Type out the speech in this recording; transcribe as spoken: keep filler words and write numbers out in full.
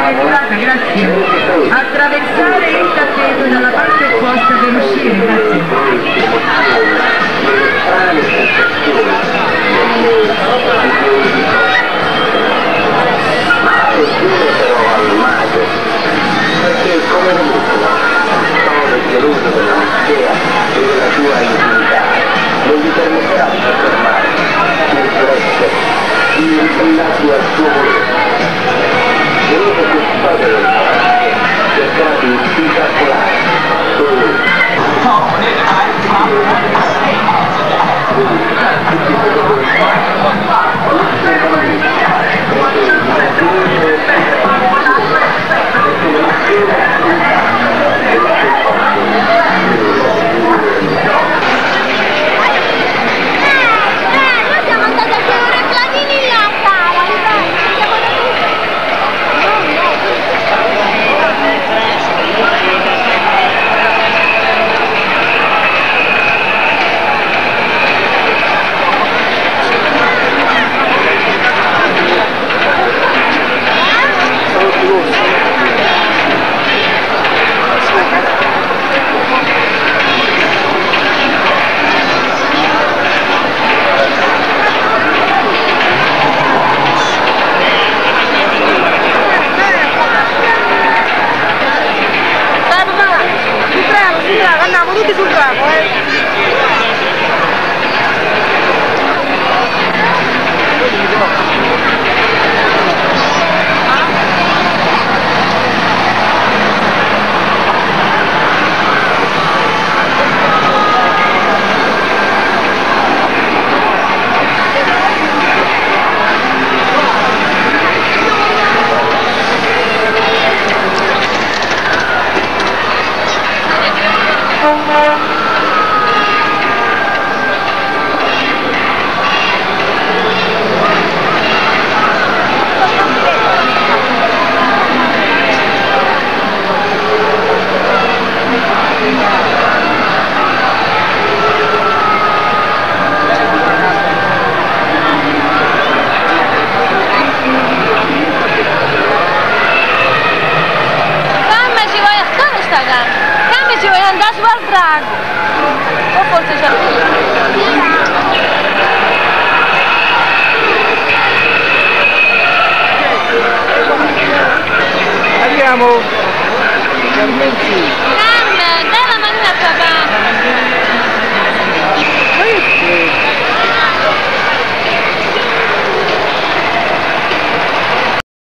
entrata, grazie. Attraversare il tappeto dalla parte opposta per uscire, grazie. Perché come l'ultimo sono geloso della mistera e della sua intimità, non vi permetterà di soffermare sul essere, di ribellarsi al